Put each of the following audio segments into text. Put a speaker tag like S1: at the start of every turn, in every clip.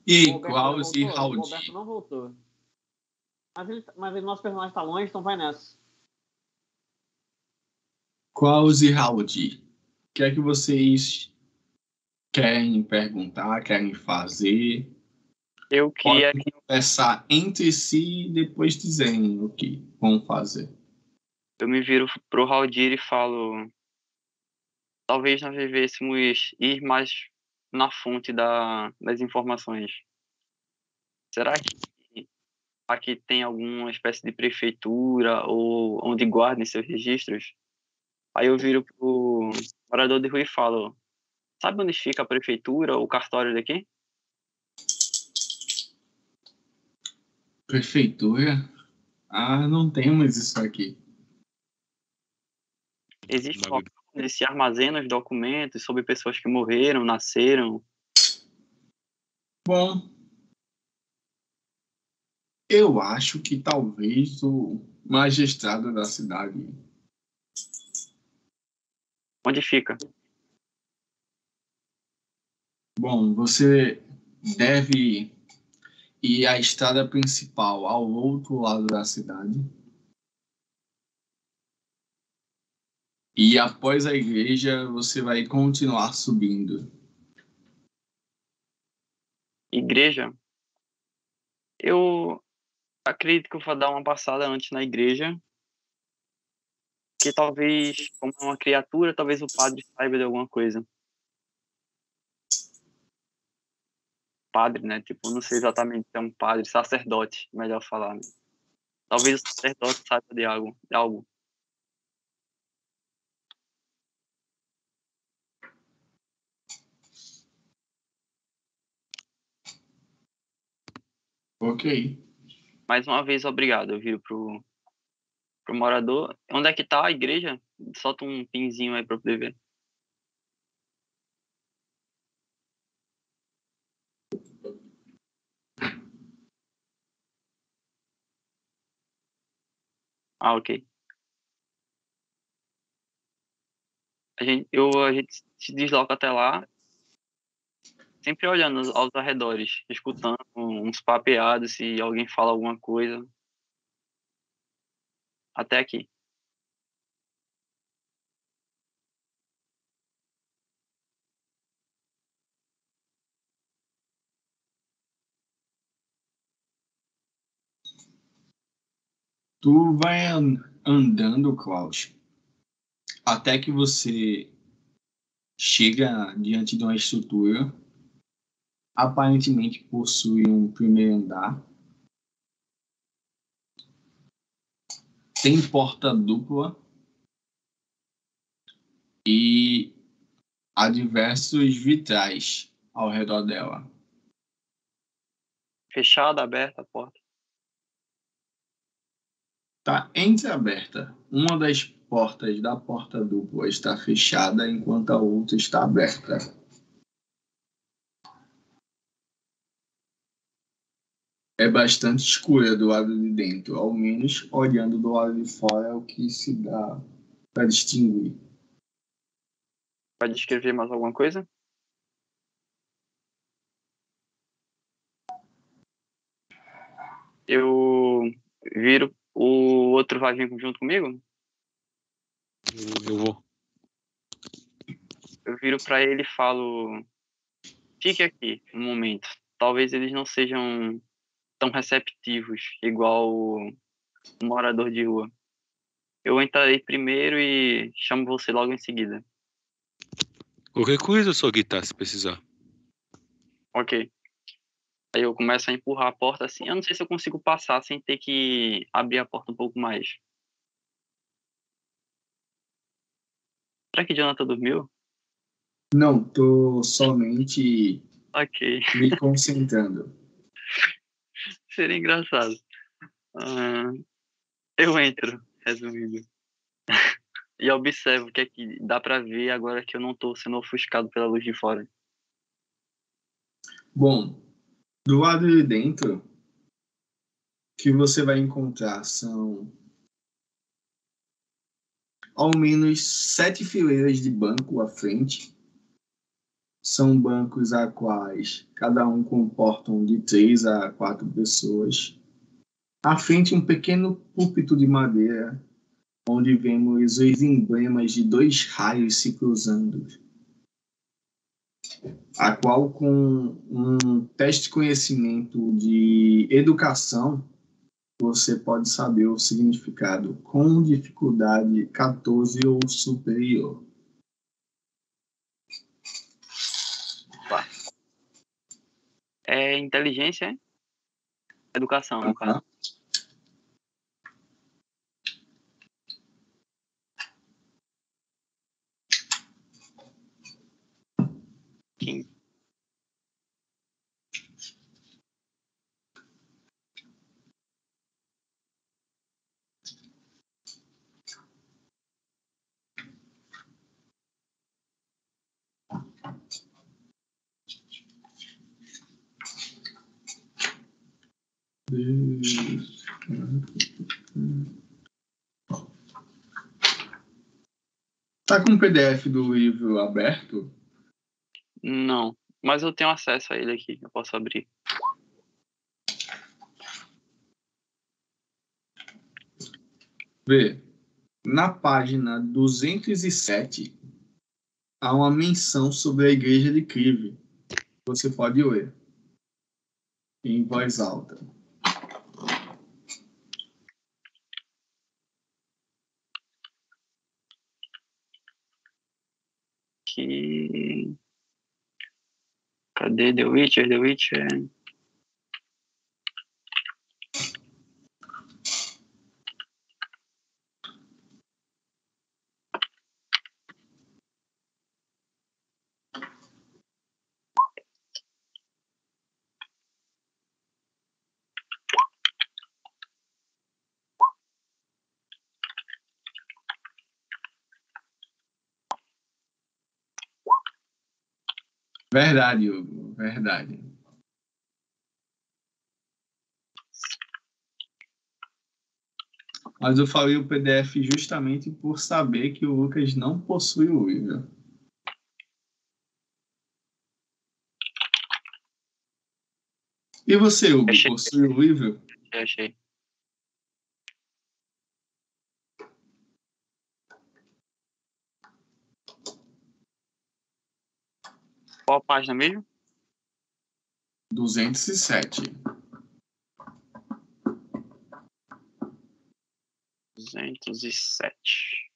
S1: E aí,
S2: O Alberto
S1: Klaus e
S2: voltou? O
S1: Raul.
S2: Alberto não voltou. Mas o nosso personagem tá longe, então vai nessa.
S1: Klaus e Raul, o que é que vocês querem perguntar, querem fazer?
S3: Eu queria
S1: Podem conversar entre si e depois dizerem o que vão fazer.
S3: Eu me viro pro Haldir e falo, talvez nós devêssemos ir mais na fonte das informações. Será que aqui tem alguma espécie de prefeitura ou onde guardem seus registros? Aí eu viro pro morador de rua e falo, sabe onde fica a prefeitura ou o cartório daqui?
S1: Prefeitura? Ah, não temos isso aqui.
S3: Existe um local onde se armazena os documentos sobre pessoas que morreram, nasceram?
S1: Bom, eu acho que talvez o magistrado da cidade.
S3: Onde fica?
S1: Bom, você deve ir à estrada principal ao outro lado da cidade. E após a igreja, você vai continuar subindo.
S3: Igreja? Eu acredito que eu vou dar uma passada antes na igreja, que talvez, como é uma criatura, talvez o padre saiba de alguma coisa. Padre, né? Tipo, não sei exatamente se é um padre, sacerdote, melhor falar, né? Talvez o sacerdote saiba de algo, de algo.
S1: Ok.
S3: Mais uma vez, obrigado. Eu viro pro morador. Onde é que tá a igreja? Solta um pinzinho aí pra eu poder ver. Ah, ok. A gente se desloca até lá, sempre olhando aos arredores, escutando uns papeados, se alguém fala alguma coisa. Até aqui.
S1: Tu vai andando, Klaus, até que você chega diante de uma estrutura. Aparentemente possui um primeiro andar. Tem porta dupla e há diversos vitrais ao redor dela.
S3: Fechada, aberta a porta.
S1: Está entreaberta. Uma das portas da porta dupla está fechada, enquanto a outra está aberta. É bastante escura do lado de dentro, ao menos olhando do lado de fora é o que se dá para distinguir.
S3: Vai descrever mais alguma coisa? Eu viro. O outro vai vir junto comigo?
S4: Eu vou.
S3: Eu viro pra ele e falo: fique aqui um momento. Talvez eles não sejam tão receptivos, igual o morador de rua. Eu entrarei primeiro e chamo você logo em seguida.
S4: Qualquer coisa, só guitarra se precisar.
S3: Ok. Aí eu começo a empurrar a porta assim. Eu não sei se eu consigo passar sem ter que abrir a porta um pouco mais. Será que Jonathan dormiu?
S1: Não, tô somente
S3: Ok.
S1: me concentrando.
S3: Seria engraçado. Ah, eu entro, resumindo. E observo o que é que dá pra ver agora que eu não tô sendo ofuscado pela luz de fora.
S1: Bom, do lado de dentro, o que você vai encontrar são ao menos 7 fileiras de banco à frente, São bancos a quais cada um comportam de 3 a 4 pessoas. À frente, um pequeno púlpito de madeira, onde vemos os emblemas de 2 raios se cruzando, a qual, com um teste de conhecimento de educação, você pode saber o significado com dificuldade 14 ou superior.
S3: É inteligência, é? Educação, no caso. Quem?
S1: Tá com o PDF do livro aberto?
S3: Não, mas eu tenho acesso a ele aqui, eu posso abrir.
S1: Vê, na página 207 há uma menção sobre a igreja de Crive. Você pode ler em voz alta.
S3: Que... Cadê The Witcher? The Witcher.
S1: Verdade, Hugo, verdade. Mas eu falei o PDF justamente por saber que o Lucas não possui o livro. E você, Hugo,
S3: Achei.
S1: possui o livro?
S3: Já achei. Qual página mesmo?
S1: 207.
S3: 207.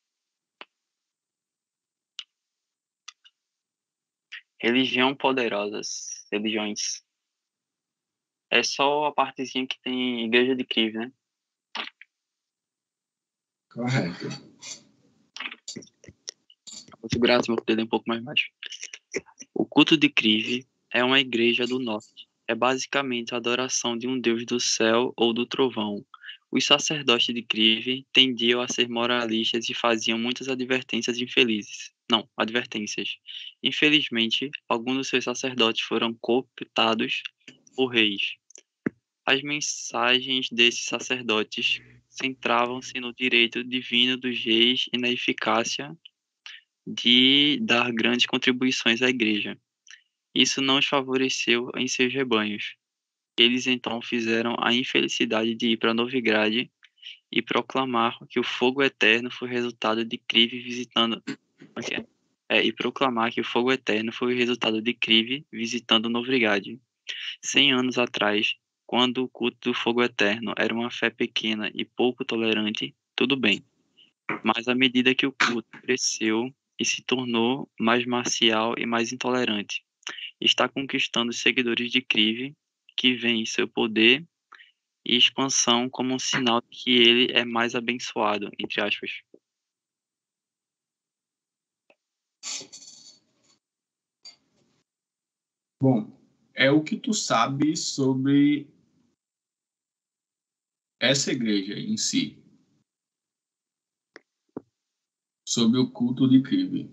S3: Religião poderosas. Religiões. É só a partezinha que tem Igreja de Crive, né?
S1: Correto.
S3: Vou segurar assim, meu dedo um pouco mais baixo. O culto de Crive é uma igreja do norte. É basicamente a adoração de um deus do céu ou do trovão. Os sacerdotes de Crive tendiam a ser moralistas e faziam muitas advertências infelizes. Não, advertências. Infelizmente, alguns dos seus sacerdotes foram cooptados por reis. As mensagens desses sacerdotes centravam-se no direito divino dos reis e na eficácia de dar grandes contribuições à igreja. Isso não os favoreceu em seus rebanhos. Eles então fizeram a infelicidade de ir para Novigrad e proclamar que o fogo eterno foi resultado de Crive visitando. E proclamar que o fogo eterno foi o resultado de Crive visitando Novigrad. 100 anos atrás, quando o culto do fogo eterno era uma fé pequena e pouco tolerante, tudo bem. Mas à medida que o culto cresceu e se tornou mais marcial e mais intolerante, está conquistando os seguidores de Crive, que veem seu poder e expansão como um sinal de que ele é mais abençoado, entre aspas.
S1: Bom, é o que tu sabe sobre essa igreja em si. Sobre o culto de Crive.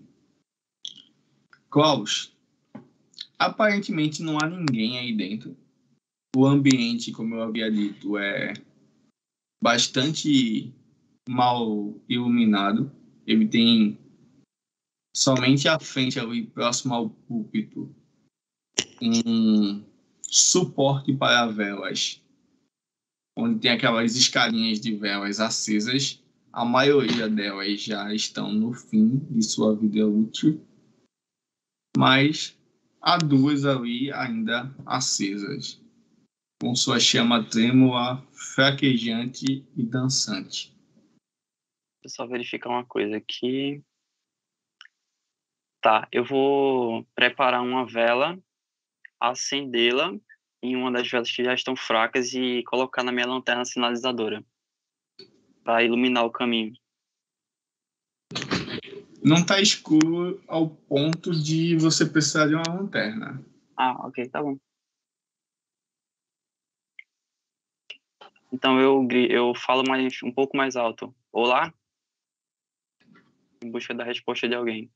S1: Klaus, aparentemente não há ninguém aí dentro. O ambiente, como eu havia dito, é bastante mal iluminado. Ele tem somente à frente, ali, próximo ao púlpito, um suporte para velas, onde tem aquelas escadinhas de velas acesas. A maioria delas já estão no fim de sua vida útil, mas há duas ali ainda acesas, com sua chama trêmula, fraquejante e dançante.
S3: Deixa eu só verificar uma coisa aqui. Tá, eu vou preparar uma vela, acendê-la em uma das velas que já estão fracas e colocar na minha lanterna sinalizadora para iluminar o caminho.
S1: Não está escuro ao ponto de você precisar de uma lanterna.
S3: Ah, ok, tá bom. Então eu falo um pouco mais alto. Olá? Em busca da resposta de alguém.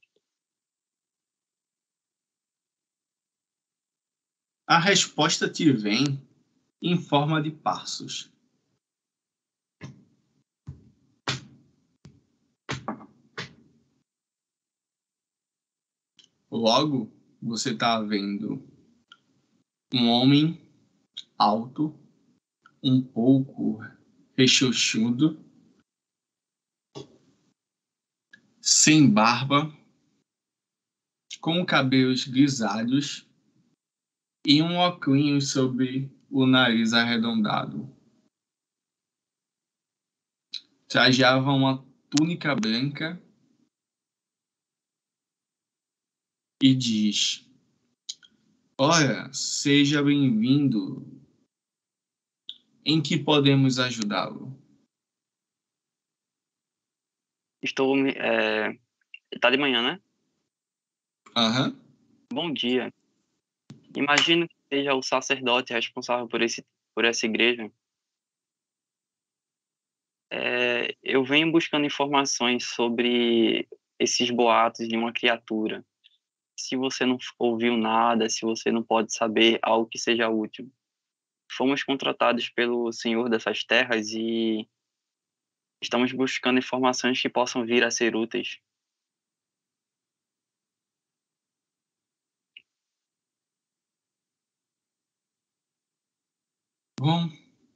S1: A resposta te vem em forma de passos. Logo, você está vendo um homem alto, um pouco rechonchudo, sem barba, com cabelos grisalhos e um óculos sobre o nariz arredondado. Trajava uma túnica branca e diz: Ora, seja bem-vindo. Em que podemos ajudá-lo?
S3: Tá de manhã, né?
S1: Aham.
S3: Bom dia. Imagino que seja o sacerdote responsável por essa igreja. Eu venho buscando informações sobre esses boatos de uma criatura. Se você não ouviu nada, se você não pode saber algo que seja útil. Fomos contratados pelo senhor dessas terras e estamos buscando informações que possam vir a ser úteis.
S1: Bom,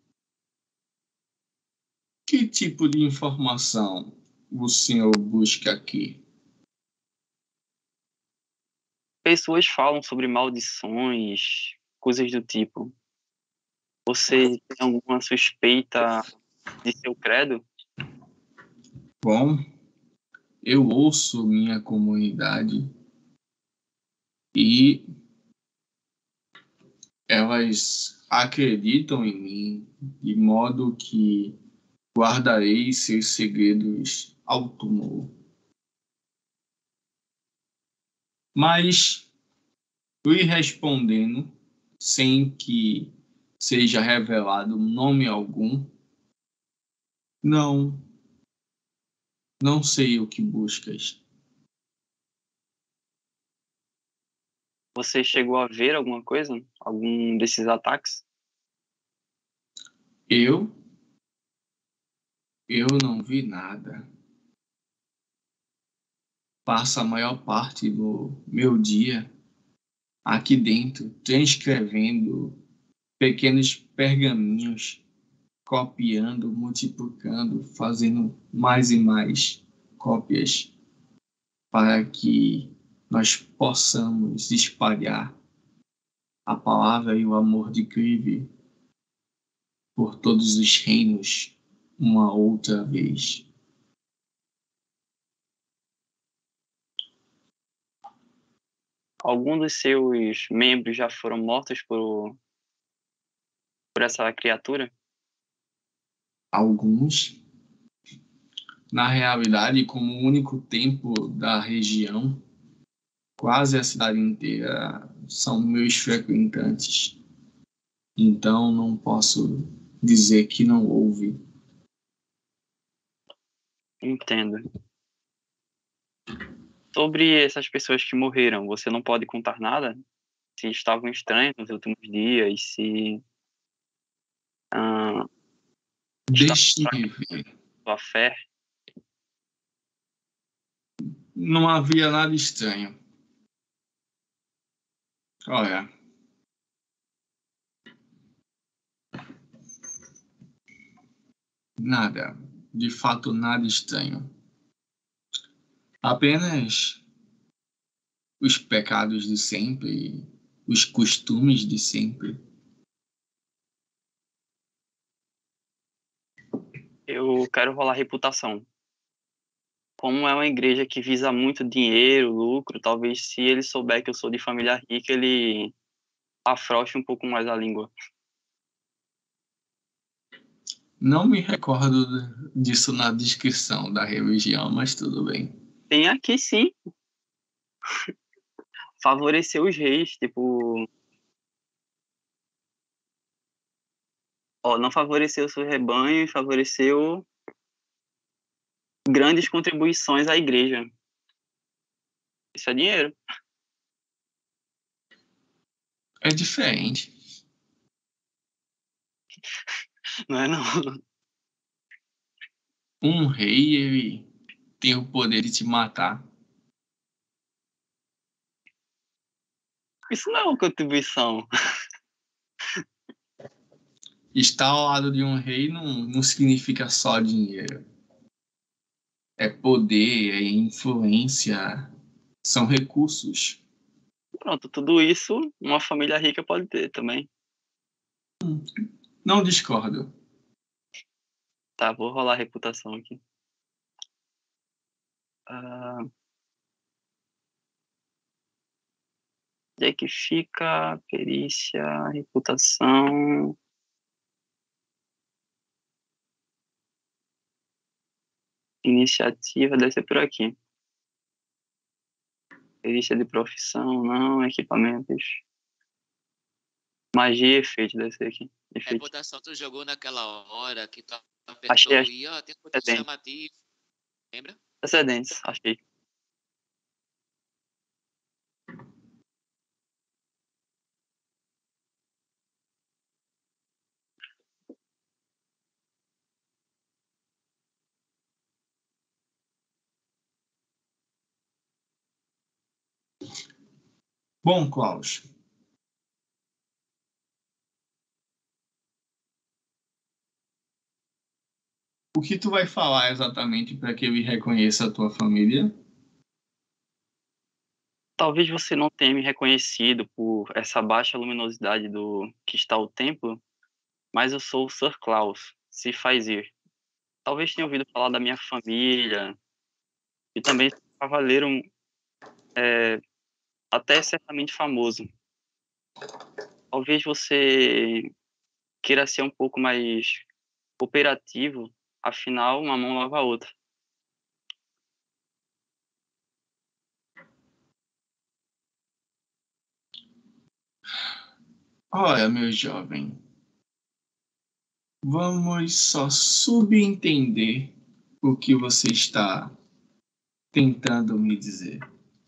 S1: que tipo de informação o senhor busca aqui?
S3: Pessoas falam sobre maldições, coisas do tipo. Você tem alguma suspeita de seu credo?
S1: Bom, eu ouço minha comunidade e elas acreditam em mim, de modo que guardarei seus segredos ao túmulo. Mas fui respondendo sem que seja revelado nome algum. Não, não sei o que buscas.
S3: Você chegou a ver alguma coisa? Algum desses ataques?
S1: Eu? Eu não vi nada. Passo a maior parte do meu dia aqui dentro, transcrevendo pequenos pergaminhos, copiando, multiplicando, fazendo mais e mais cópias para que nós possamos espalhar a palavra e o amor de Cristo por todos os reinos uma outra vez.
S3: Algum dos seus membros já foram mortos por essa criatura?
S1: Alguns, na realidade, como o único templo da região, quase a cidade inteira são meus frequentantes. Então não posso dizer que não houve.
S3: Entendo. Sobre essas pessoas que morreram, você não pode contar nada? Se estavam estranhos nos últimos dias, se estavam
S1: Deixe-me ver.
S3: sua fé?
S1: não havia nada estranho. Olha, nada, de fato nada estranho. Apenas os pecados de sempre, os costumes de sempre.
S3: Eu quero rolar reputação. Como é uma igreja que visa muito dinheiro, lucro, talvez se ele souber que eu sou de família rica, ele afrouxe um pouco mais a língua.
S1: Não me recordo disso na descrição da religião, mas tudo bem.
S3: Tem aqui sim, favorecer os reis, tipo, não favoreceu o seu rebanho e favoreceu grandes contribuições à igreja. Isso é dinheiro,
S1: É diferente.
S3: não é não?
S1: Um rei, ele tem o poder de te matar.
S3: Isso não é uma contribuição.
S1: Estar ao lado de um rei não significa só dinheiro. É poder, é influência, são recursos.
S3: Pronto, tudo isso uma família rica pode ter também.
S1: Não discordo.
S3: Tá, vou rolar a reputação aqui. Onde é que fica? Perícia, reputação. Iniciativa, deve ser por aqui. Perícia de profissão, não. Equipamentos. Magia e efeito, deve ser aqui. Efeito.
S5: Reputação, tu jogou naquela hora que tu
S3: Achei,
S5: apertou e tem um botão chamativo. Lembra?
S3: Precedentes, achei.
S1: Bom, Klaus. O que tu vai falar exatamente para que ele reconheça a tua família?
S3: Talvez você não tenha me reconhecido por essa baixa luminosidade do que está o templo, mas eu sou o Sir Klaus, se faz ir. Talvez tenha ouvido falar da minha família e também sou um cavaleiro até certamente famoso. Talvez você queira ser um pouco mais cooperativo, afinal, uma mão lava a outra.
S1: Olha, meu jovem, vamos só subentender o que você está tentando me dizer.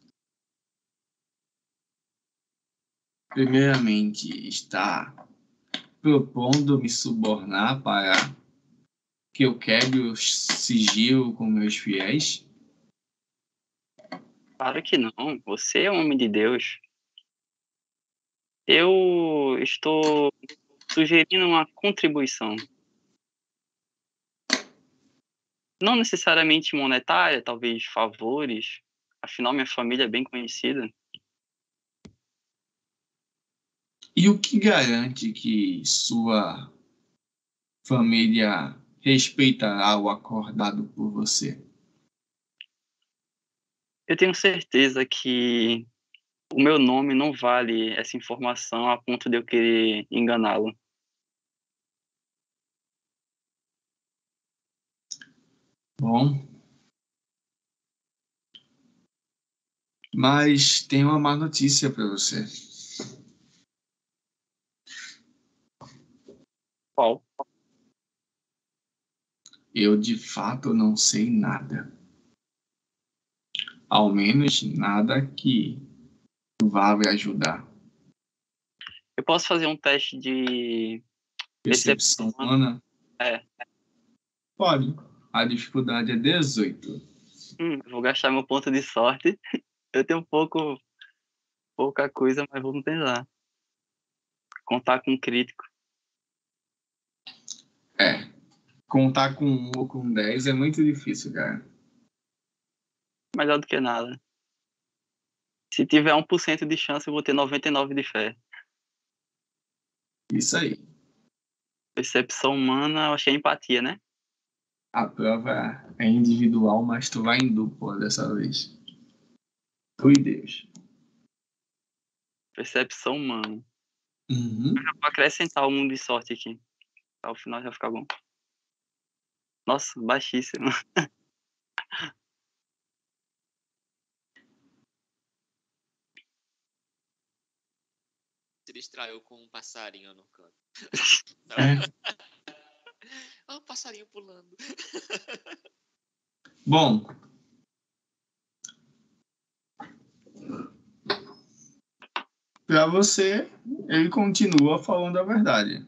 S1: Primeiramente, está propondo me subornar para que eu quebre o sigilo com meus fiéis?
S3: Claro que não, você é um homem de Deus. Eu estou sugerindo uma contribuição. Não necessariamente monetária, talvez favores. Afinal, minha família é bem conhecida.
S1: E o que garante que sua família respeitará o acordado por você?
S3: Eu tenho certeza que o meu nome não vale essa informação a ponto de eu querer enganá-lo.
S1: Bom, mas tem uma má notícia para você.
S3: Qual?
S1: Eu de fato não sei nada. Ao menos nada que vá me ajudar.
S3: Eu posso fazer um teste de
S1: Percepção humana?
S3: É.
S1: Pode. A dificuldade é 18.
S3: Vou gastar meu ponto de sorte. Eu tenho pouca coisa, mas vamos tentar. Contar com um crítico.
S1: É. Contar com 1 ou com 10 é muito difícil, cara.
S3: Melhor do que nada. Se tiver 1% de chance, eu vou ter 99 de fé.
S1: Isso aí.
S3: Percepção humana, eu achei empatia, né?
S1: A prova é individual, mas tu vai em dupla dessa vez. Tu e Deus.
S3: Percepção humana.
S1: Uhum.
S3: Vou acrescentar o mundo de sorte aqui. Ao final já fica bom. Nossa, baixíssimo.
S5: Se distraiu com um passarinho no canto.
S1: É.
S5: Ah, um passarinho pulando.
S1: Bom. Pra você, ele continua falando a verdade.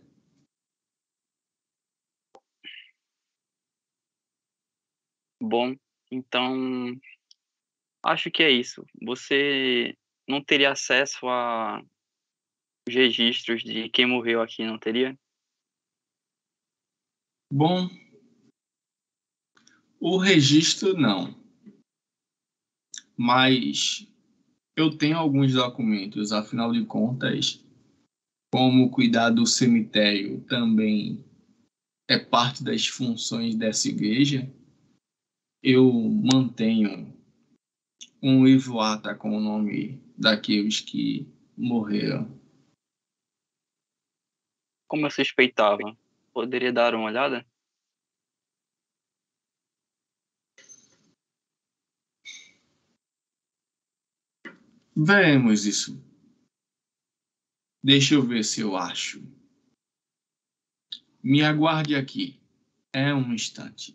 S3: Bom, então acho que é isso. Você não teria acesso a os registros de quem morreu aqui, não teria?
S1: Bom, o registro não. Mas eu tenho alguns documentos, afinal de contas, como cuidar do cemitério também é parte das funções dessa igreja, eu mantenho um livro-ata com o nome daqueles que morreram.
S3: Como eu suspeitava, poderia dar uma olhada?
S1: Veremos isso. Deixa eu ver se eu acho. Me aguarde aqui. É um instante.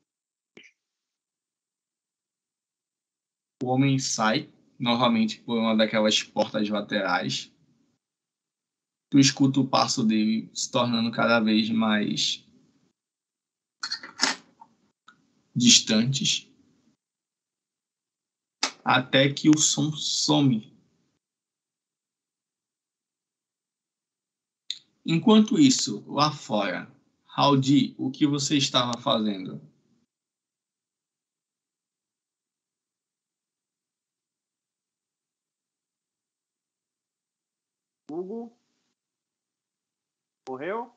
S1: O homem sai, novamente por uma daquelas portas laterais. Tu escuta o passo dele se tornando cada vez mais distantes, até que o som some. Enquanto isso, lá fora, Haldi, o que você estava fazendo?
S2: Hugo. Morreu?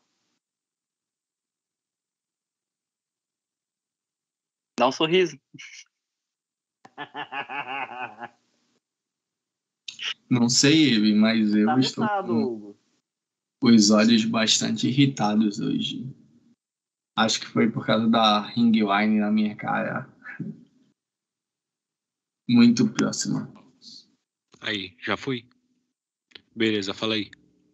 S3: Dá um sorriso.
S1: Não sei ele, mas eu
S2: Tá
S1: estou
S2: mutado,
S1: com
S2: Hugo.
S1: os olhos bastante irritados hoje. Acho que foi por causa da ring line na minha cara. Muito próxima.
S4: Aí, já fui? Beleza, fala aí.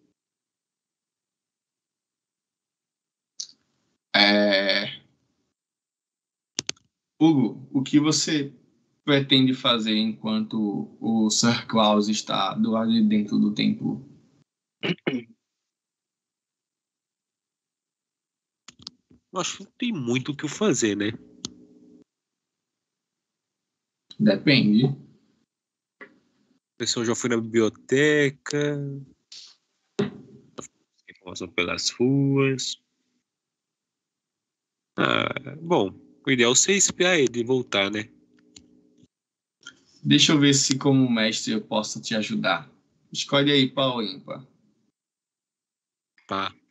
S1: Hugo, o que você pretende fazer enquanto o Sir Klaus está do lado de dentro do templo?
S4: Eu acho que não tem muito o que eu fazer, né?
S1: Depende.
S4: O pessoal já foi na biblioteca, informação pelas ruas. Bom, o ideal é você espiar ele e voltar, né?
S1: Deixa eu ver se, como mestre, eu posso te ajudar. Escolhe aí, pau ou ímpar.
S4: Pá.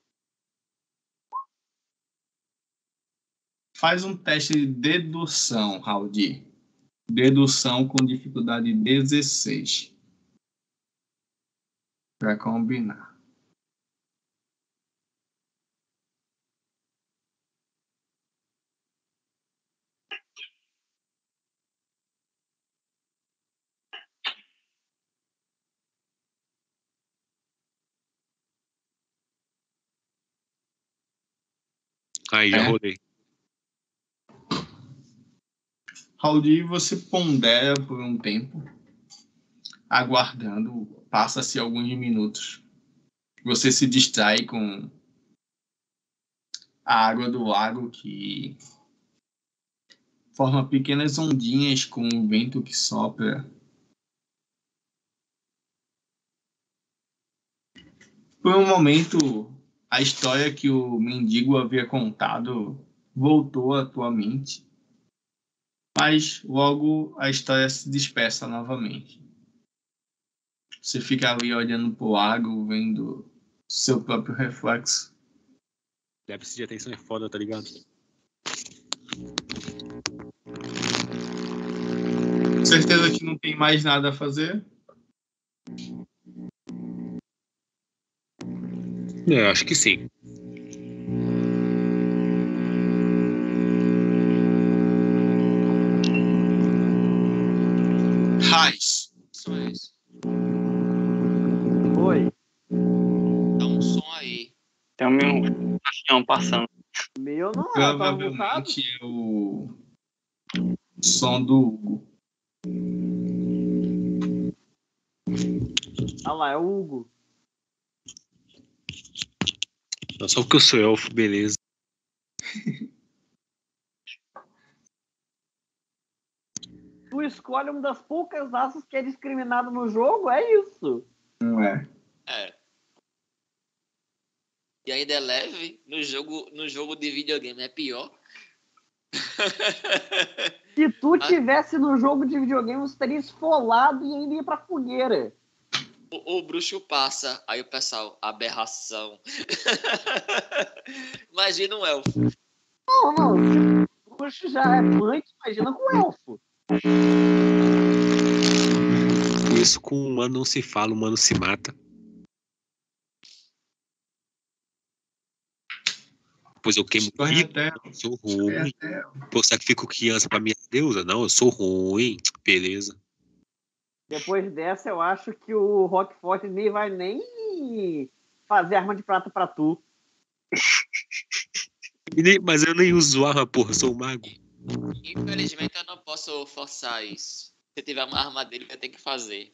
S1: Faz um teste de dedução, Raudi. Dedução com dificuldade 16. Para combinar.
S4: Aí, já
S1: É?
S4: rodei.
S1: Raudi, você pondera por um tempo, aguardando. Passa-se alguns minutos. Você se distrai com a água do lago que forma pequenas ondinhas com o vento que sopra. Por um momento, a história que o mendigo havia contado voltou à tua mente, mas logo a história se dispersa novamente. Você fica ali olhando pro lago, vendo seu próprio reflexo.
S4: Déficit de atenção é foda, tá ligado?
S1: Certeza que não tem mais nada a fazer?
S4: É, acho que sim.
S1: Raiz.
S5: Só isso.
S2: Oi.
S5: Dá um som aí.
S3: Tem um caixão passando.
S2: Meu não é, tava mutado.
S1: Provavelmente é o som do Hugo.
S2: Ah lá, é o Hugo.
S4: Não, só porque eu sou elfo, beleza.
S2: Tu escolhe uma das poucas raças que é discriminada no jogo, é isso.
S1: Não é?
S5: É. E ainda é leve. No jogo de videogame é pior.
S2: Se tu tivesse no jogo de videogame, você teria esfolado e ainda ia pra fogueira.
S5: O bruxo passa, aí o pessoal, aberração. Imagina um elfo.
S2: Não. O bruxo já é punk, imagina com elfo.
S4: Isso com o humano não se fala, o humano se mata. Pois eu queimo
S1: Corre
S4: pico,
S1: até.
S4: eu sou
S1: Corre
S4: ruim.
S1: até.
S4: Pô, sacrifico criança pra minha deusa? Não, eu sou ruim. Beleza.
S2: Depois dessa, eu acho que o Rockford nem vai nem fazer arma de prata pra tu.
S4: Mas eu nem uso arma, porra, eu sou um mago.
S5: Infelizmente eu não posso forçar isso. Se tiver uma armadilha, eu tenho que fazer.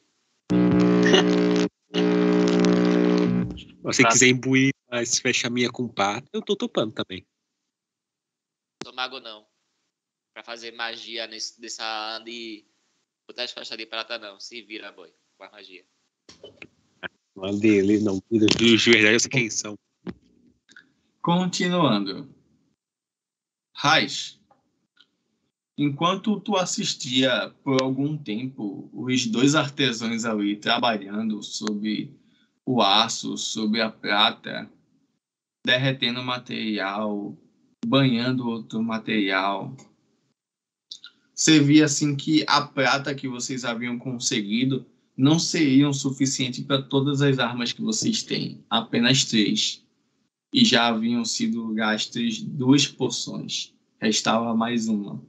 S4: Mas se quiser imbuir, mas fecha a minha com pá, eu tô topando também.
S5: Sou mago não. Pra fazer magia nessa de botar as faixas de prata não. Se vira, boy. Com a magia.
S4: Não é dele, não. De verdade, eu sei quem são.
S1: Continuando. Raiz. Enquanto tu assistia por algum tempo os dois artesãos ali trabalhando sobre o aço, sobre a prata, derretendo material, banhando outro material, você via assim que a prata que vocês haviam conseguido não seria o suficiente para todas as armas que vocês têm, apenas 3. E já haviam sido gastas 2 poções. Restava mais uma.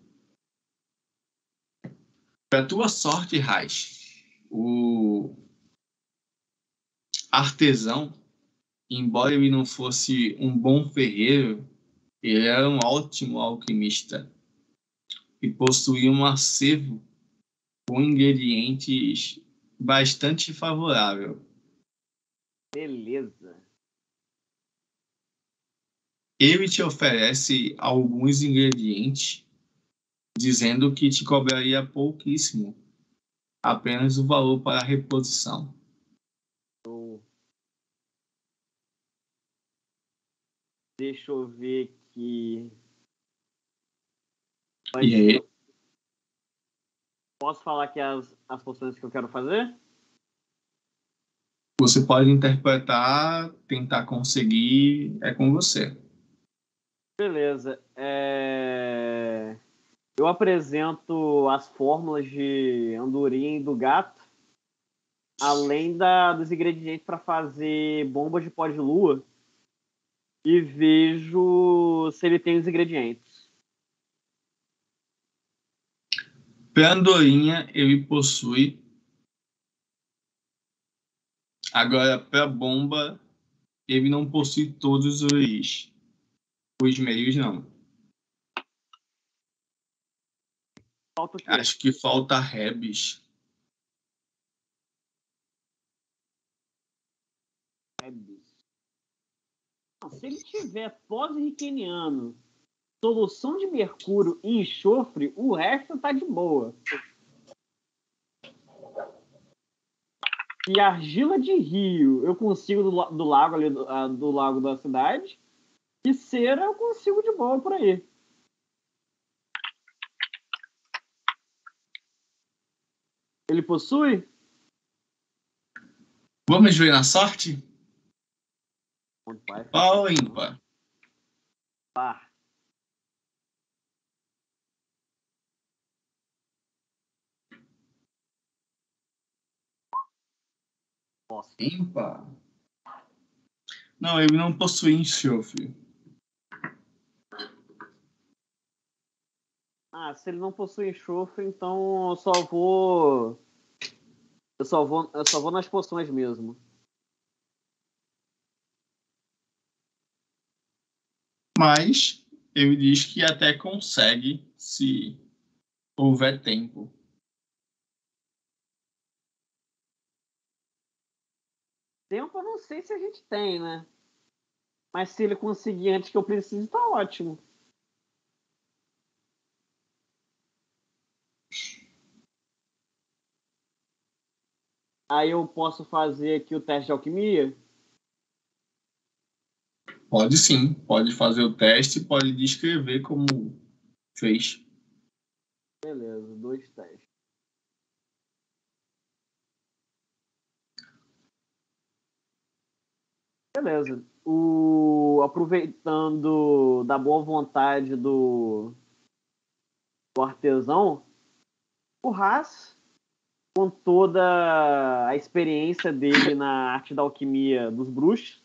S1: Para tua sorte, Raiz, o artesão, embora ele não fosse um bom ferreiro, ele era um ótimo alquimista e possuía um acervo com ingredientes bastante favorável.
S2: Beleza.
S1: Ele te oferece alguns ingredientes, dizendo que te cobraria pouquíssimo, apenas o valor para a reposição.
S2: Deixa eu ver aqui.
S1: E aí,
S2: Posso falar aqui as poções que eu quero fazer?
S1: você pode interpretar, tentar conseguir, é com você.
S2: Beleza. Eu apresento as fórmulas de andorinha e do gato, além dos ingredientes para fazer bombas de pó de lua, e vejo se ele tem os ingredientes.
S1: Para Andorinha, ele possui. Agora, para Bomba, ele não possui todos os meios, não.
S2: Falta o quê?
S1: Acho que falta Rebs.
S2: Não, se ele tiver pós-riqueniano solução de mercúrio e enxofre, o resto tá de boa. E argila de rio eu consigo do lago ali, do lago da cidade. E cera eu consigo de boa por aí. Ele possui?
S1: Vamos ver na sorte?
S2: Pai,
S1: Qual ou ímpar?
S2: par. Nossa.
S1: Ímpar? Não, ele não possui enxofre.
S2: Ah, se ele não possui enxofre, então eu só vou nas poções mesmo.
S1: Mas ele diz que até consegue se houver tempo.
S2: Tempo eu não sei se a gente tem, né? Mas se ele conseguir antes que eu precise, tá ótimo. Aí eu posso fazer aqui o teste de alquimia?
S1: Pode sim, pode fazer o teste, pode descrever como fez.
S2: Beleza, 2 testes. Beleza. Aproveitando da boa vontade do artesão, o Haas, com toda a experiência dele na arte da alquimia dos bruxos,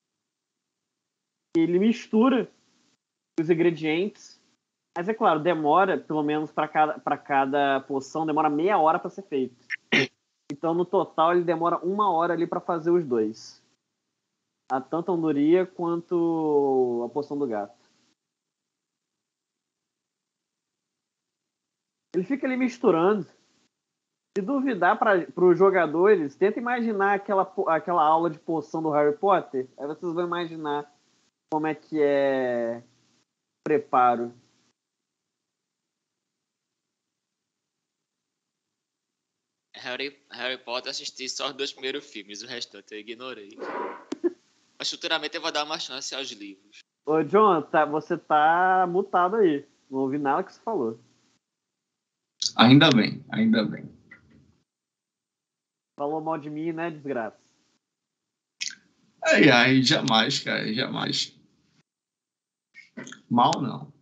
S2: ele mistura os ingredientes, mas é claro, demora, pelo menos para cada poção, demora meia hora para ser feito. Então, no total, ele demora 1 hora ali para fazer os dois. Tanto a andorinha quanto a poção do gato. Ele fica ali misturando. Se duvidar para os jogadores, tenta imaginar aquela aula de poção do Harry Potter. Aí vocês vão imaginar como é que é o preparo.
S5: Harry Potter, assisti só os 2 primeiros filmes, o restante eu ignorei. Mas futuramente eu vou dar uma chance aos livros.
S2: Ô, John, você tá mutado aí. Não ouvi nada que você falou.
S1: Ainda bem, ainda bem.
S2: Falou mal de mim, né, desgraça?
S1: Ai, ai, jamais, cara, jamais. Mal não.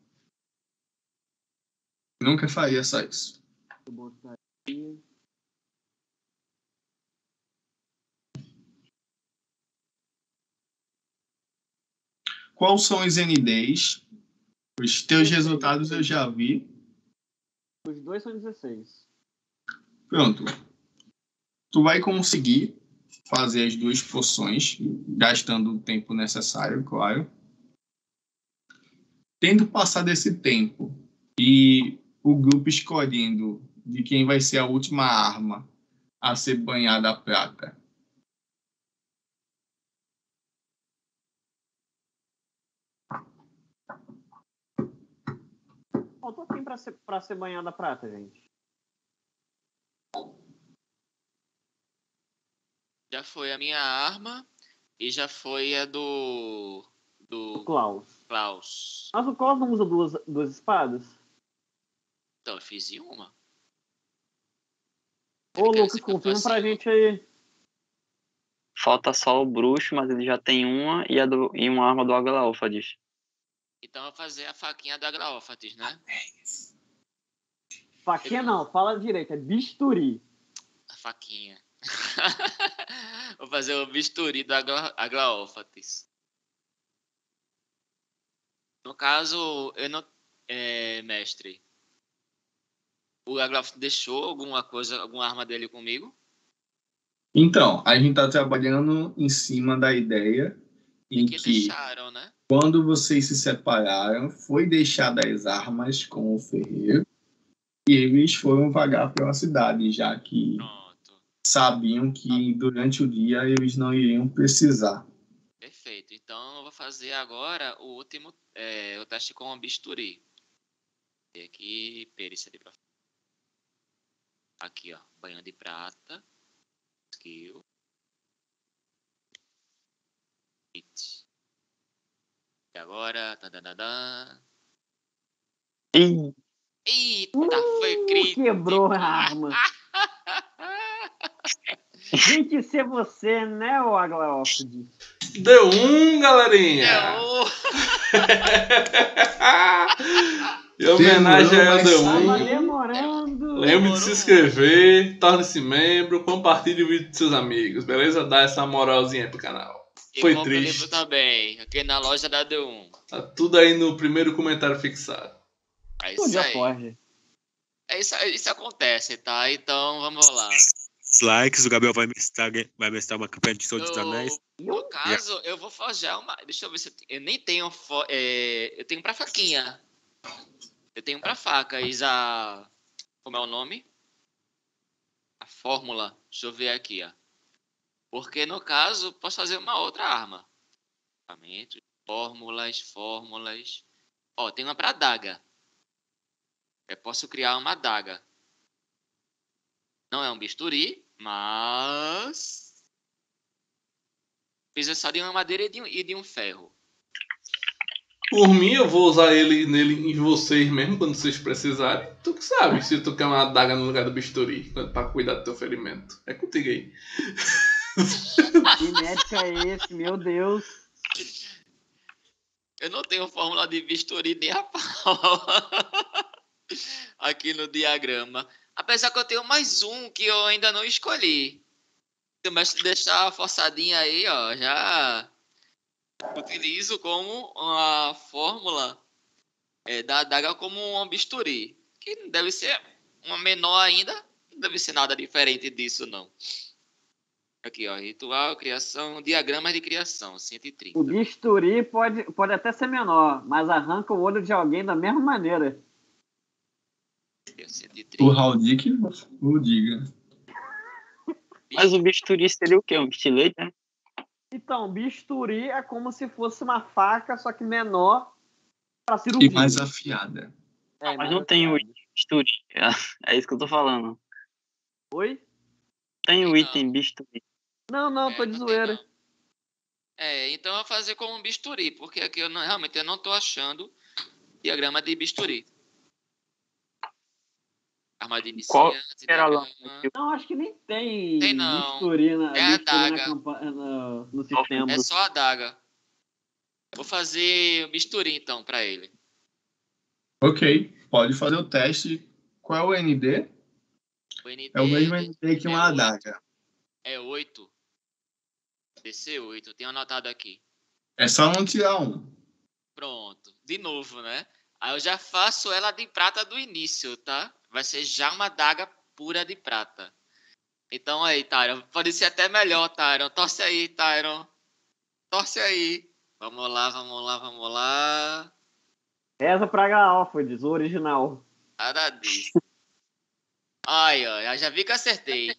S1: Nunca faria só isso.
S2: Vou botar aqui.
S1: Quais são os NDs? Os teus resultados eu já vi.
S2: Os dois são 16.
S1: Pronto. Tu vai conseguir fazer as 2 poções, gastando o tempo necessário, claro. Tendo passado esse tempo e o grupo escolhendo de quem vai ser a última arma a ser banhada a prata.
S2: Faltou quem pra ser banhado a prata, gente?
S5: Já foi a minha arma e já foi a
S2: O
S5: do
S2: Klaus.
S5: Klaus.
S2: Mas o Klaus não usa duas espadas?
S5: Então eu fiz em uma.
S2: Ô, Lucas, confirma pra gente aí.
S3: Falta só o bruxo, mas ele já tem uma e uma arma do Aglaófades.
S5: Então eu vou fazer a faquinha da Glaófates, né?
S2: Faquinha não, fala direito, é bisturi.
S5: A faquinha. Vou fazer o bisturi da Aglaófates. No caso, eu não... mestre. O Aglaófates deixou alguma arma dele comigo?
S1: Então, a gente está trabalhando em cima da ideia em que
S5: deixaram, né?
S1: Quando vocês se separaram, foi deixada as armas com o ferreiro e eles foram vagar pela cidade, já que sabiam que durante o dia eles não iriam precisar.
S5: Perfeito. Perfeito. Então eu vou fazer agora o último, o teste com o bisturi. Tem aqui, perícia de profissão. Aqui, ó, banho de prata, skill, hit. E agora, tadadadã.
S3: Ih,
S5: Eita, foi crítico.
S2: Quebrou a arma. Tem que ser você, né, o Aglaófide?
S6: Deu um, galerinha! Em homenagem a
S1: Demorou,
S6: Deu
S2: Tava
S6: um.
S2: demorando.
S6: Lembre de se inscrever, torne-se membro, compartilhe o vídeo com seus amigos, beleza? Dá essa moralzinha pro canal.
S5: E
S6: Foi
S5: compre o livro
S6: triste.
S5: também, aqui na loja da D1.
S6: Tá tudo aí no primeiro comentário fixado.
S5: É
S2: Onde
S5: isso
S2: a
S5: aí.
S2: Forge?
S5: Isso acontece, tá? Então, vamos lá.
S4: Os likes, o Gabriel vai mestrar uma campanha de Senhor dos Anéis.
S5: No caso, eu vou forjar uma... Deixa eu ver se eu nem tenho... eu tenho pra faquinha. Eu tenho pra facas a... Como é o nome? A fórmula. Deixa eu ver aqui, ó. Porque, no caso, posso fazer uma outra arma. Fórmulas. Ó, tem uma pra adaga. Eu posso criar uma adaga. Não é um bisturi, mas... Precisa só de uma madeira e de um ferro.
S6: Por mim, eu vou usar ele em vocês mesmo, quando vocês precisarem. Tu que sabe se tu quer uma adaga no lugar do bisturi, pra cuidar do teu ferimento. É contigo aí.
S2: Que médico é esse, meu Deus?
S5: Eu não tenho fórmula de bisturi nem a pau. Aqui no diagrama. Apesar que eu tenho mais um que eu ainda não escolhi. Se o mestre deixar a forçadinha aí, ó, já utilizo como uma fórmula da adaga como um bisturi. Que deve ser uma menor ainda. Não deve ser nada diferente disso, não. Aqui, ó, ritual, criação, diagramas de criação, 130.
S2: O bisturi pode até ser menor, mas arranca o olho de alguém da mesma maneira.
S5: 130.
S1: O Haldic o diga.
S3: mas o bisturi seria o quê? Um estilete, né?
S2: Então, bisturi é como se fosse uma faca, só que menor para cirurgia.
S1: E mais afiada.
S2: É,
S3: Mas
S2: mais
S3: não tem o
S2: afiado.
S3: bisturi. É isso que eu tô falando.
S2: Oi?
S3: Tem o
S5: Tem
S3: item
S5: não.
S3: bisturi.
S2: Não, tô de
S5: Não tem,
S2: zoeira.
S5: não. Então eu vou fazer com um bisturi, porque aqui realmente eu não tô achando diagrama de bisturi. Arma de
S3: Qual
S5: iniciante,
S3: era a
S5: diagrama...
S3: lâmina?
S2: Não, acho que nem tem,
S5: Tem não.
S2: bisturi na
S5: É a
S2: bisturi
S5: adaga.
S2: no sistema.
S5: É só a adaga. Vou fazer o bisturi então pra ele.
S1: Ok, pode fazer o teste. Qual é o ND?
S5: O ND
S1: É o mesmo ND que uma adaga.
S5: é 8. DC 8, tenho anotado aqui.
S1: É só não tirar um.
S5: Pronto, de novo, né? Aí eu já faço ela de prata do início, tá? Vai ser já uma adaga pura de prata. Então aí, Tyron, pode ser até melhor, Tyron. Torce aí, Tyron. Torce aí. Vamos lá.
S2: Reza pra Gaófodes, o original.
S5: Nada disso. Ai, já vi que acertei.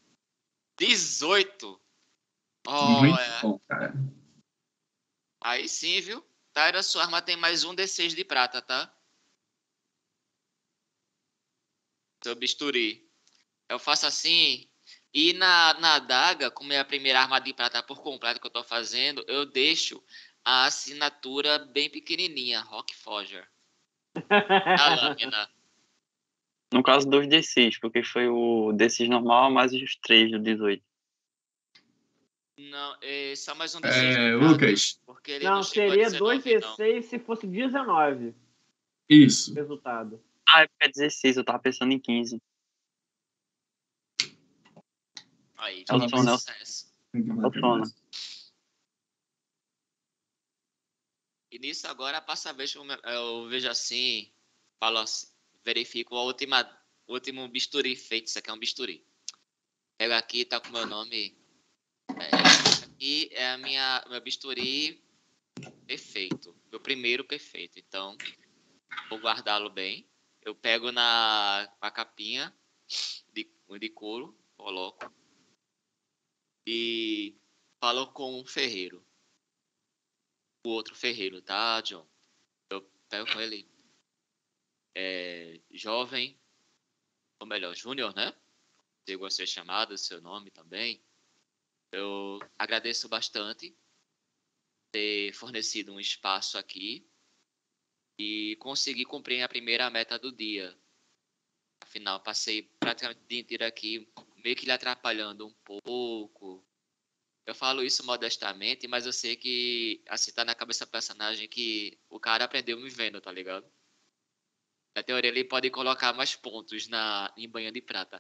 S5: 18.
S1: Muito
S5: Olha.
S1: bom, cara.
S5: Aí sim, viu? Tyron, sua arma tem mais um D6 de prata, tá? Seu bisturi. Eu faço assim. E na adaga, como é a primeira arma de prata por completo que eu tô fazendo, eu deixo a assinatura bem pequenininha. Rock Forger. A lâmina.
S3: No caso, 2d6, porque foi o D6 normal mais os 3 do 18.
S5: Não, só mais um D6 de prata.
S1: Lucas.
S5: Porque ele
S2: Não,
S5: chegou a
S2: seria
S5: 19, não.
S2: 2d6 se fosse 19
S1: Isso.
S2: o resultado.
S3: Ah, é 16, eu tava pensando em 15.
S5: Aí,
S3: É o
S5: tive
S3: som, né?
S5: sucesso.
S3: Autona.
S5: E nisso agora passa a vez que eu vejo assim, falo assim, verifico o último bisturi feito. Isso aqui é um bisturi. Pego aqui, tá com o meu nome. Esse aqui é meu bisturi perfeito. Meu primeiro perfeito. Então, vou guardá-lo bem. Eu pego a capinha de couro, coloco. E falo com o ferreiro. o outro ferreiro, tá, John? Eu pego com ele. Jovem, ou melhor, Júnior, né? Chegou a ser chamado, seu nome também. Eu agradeço bastante ter fornecido um espaço aqui e consegui cumprir a primeira meta do dia. Afinal, passei praticamente o dia inteiro aqui, meio que lhe atrapalhando um pouco. Eu falo isso modestamente, mas eu sei que, assim, tá na cabeça do personagem que o cara aprendeu me vendo, tá ligado? Na teoria, ele pode colocar mais pontos em banha de prata.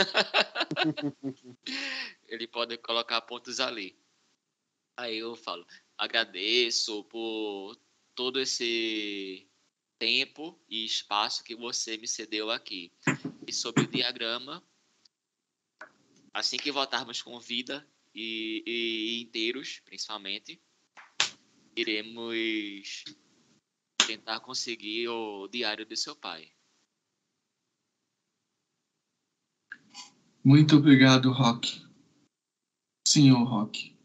S5: Ele pode colocar pontos ali. Aí eu falo, agradeço por todo esse tempo e espaço que você me cedeu aqui. E sobre o diagrama, assim que voltarmos com vida e inteiros, principalmente, iremos tentar conseguir o diário de seu pai.
S1: Muito obrigado, Rock. Senhor Rock.